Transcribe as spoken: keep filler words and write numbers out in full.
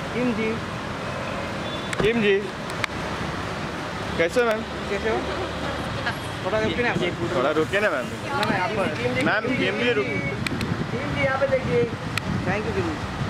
किम जी। किम जी कैसे मैम? कैसे हो? थोड़ा रुकिए ना, थोड़ा रुकिए ना मैम। मैम किम जी रुक। किम जी यहाँ पे देखिए। Thank you Kim ji.